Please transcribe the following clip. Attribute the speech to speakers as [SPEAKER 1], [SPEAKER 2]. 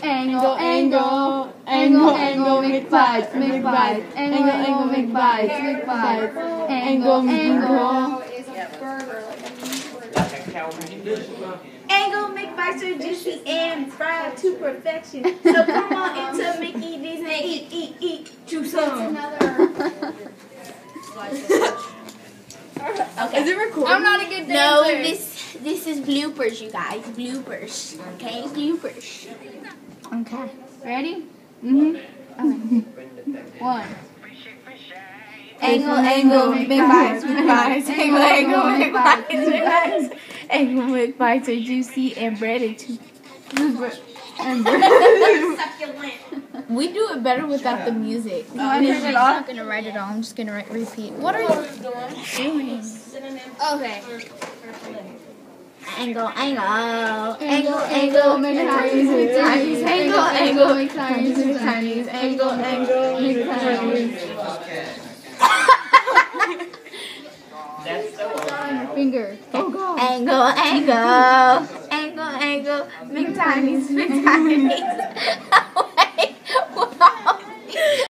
[SPEAKER 1] Angle, angle, angle, angle, make bites, make bites. Angle, angle, make bites, make bites. Angle, angle.
[SPEAKER 2] Angle make bites so juicy and fried to perfection. So come on into Mickey D's and eat, chew some.
[SPEAKER 1] Okay. Is it recording?
[SPEAKER 2] I'm not a good dancer. No, this is bloopers, you guys. Bloopers. Okay, bloopers.
[SPEAKER 1] Okay. Ready? Okay. 1.
[SPEAKER 2] Angle, angle, make bites, make bites. Angle, angle, make bites, make bites.
[SPEAKER 1] Angle, make bites are juicy and breaded too. We do it better without the music.
[SPEAKER 2] I'm not going to write it all. I'm just going to repeat. What are you doing? Okay. Angle, angle, angle, angle, make Chinese, make Chinese, angle, angle, make Chinese, make Chinese, angle, angle, make Chinese.
[SPEAKER 1] That's the finger. Oh God.
[SPEAKER 2] Angle, angle, angle, angle, make Chinese, make Chinese.